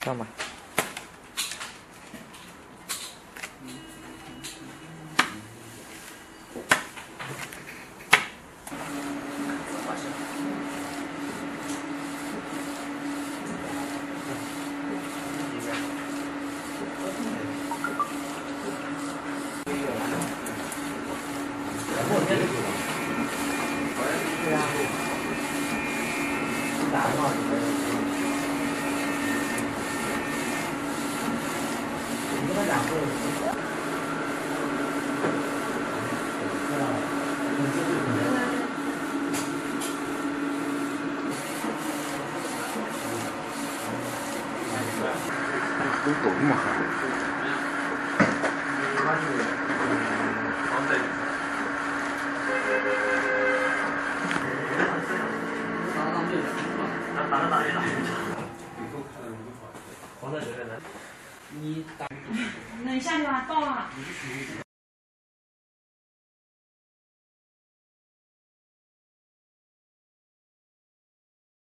上吧。对啊。打嘛。你跟他讲过。 狗狗那么狠。 打一打。黄色学生的，你打。 那你下去吧，到了。